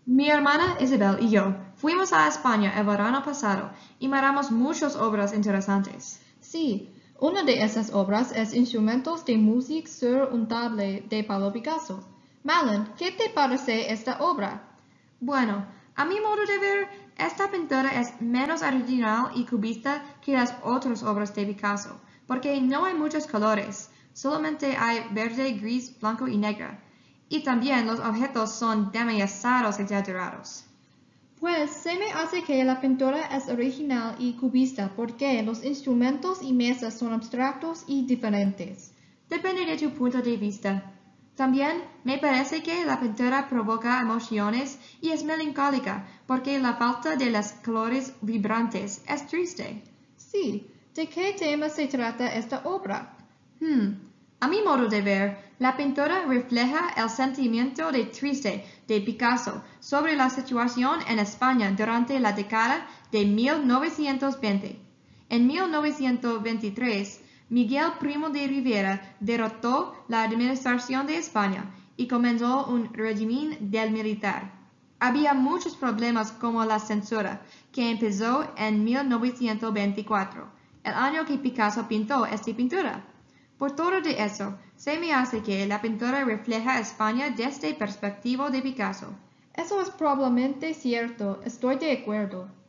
Mi hermana Isabel y yo fuimos a España el verano pasado y miramos muchas obras interesantes. Sí, una de esas obras es Instrumentos de música sur un table de Pablo Picasso. Malin, ¿qué te parece esta obra? Bueno, a mi modo de ver, esta pintura es menos original y cubista que las otras obras de Picasso, porque no hay muchos colores, solamente hay verde, gris, blanco y negro. Y también los objetos son demasiado exagerados. Pues se me hace que la pintura es original y cubista porque los instrumentos y mesas son abstractos y diferentes. Depende de tu punto de vista. También me parece que la pintura provoca emociones y es melancólica porque la falta de los colores vibrantes es triste. Sí, ¿de qué tema se trata esta obra? A mi modo de ver, la pintura refleja el sentimiento de triste de Picasso sobre la situación en España durante la década de 1920. En 1923, Miguel Primo de Rivera derrotó la administración de España y comenzó un régimen del militar. Había muchos problemas como la censura, que empezó en 1924, el año que Picasso pintó esta pintura. Por todo de eso, se me hace que la pintura refleja España desde perspectiva de Picasso. Eso es probablemente cierto, estoy de acuerdo.